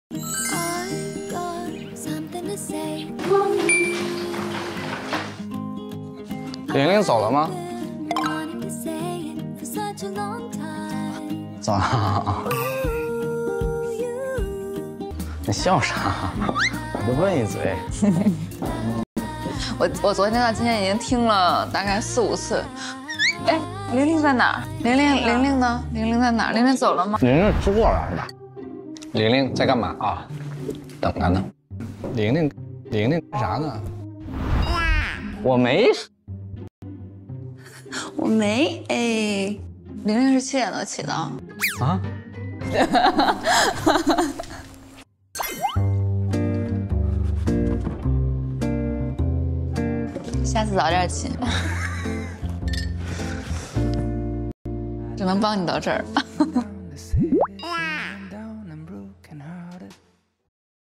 玲玲走了吗？走了。你笑啥？我就问一嘴。 我昨天到今天已经听了大概4、5次。哎，玲玲在哪儿？玲玲呢？玲玲在哪儿？玲玲走了吗？ 玲玲吃过了是吧？玲玲在干嘛啊？等她呢。玲玲干啥呢？我没哎，玲玲是7点多起的啊。下次早点起，只能帮你到这儿。